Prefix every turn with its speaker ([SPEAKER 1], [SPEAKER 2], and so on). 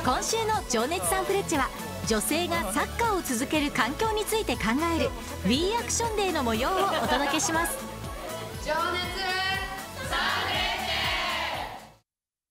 [SPEAKER 1] 今週の「情熱サンフレッチェ」は女性がサッカーを続ける環境について考える We アクションデーの模様をお届けします。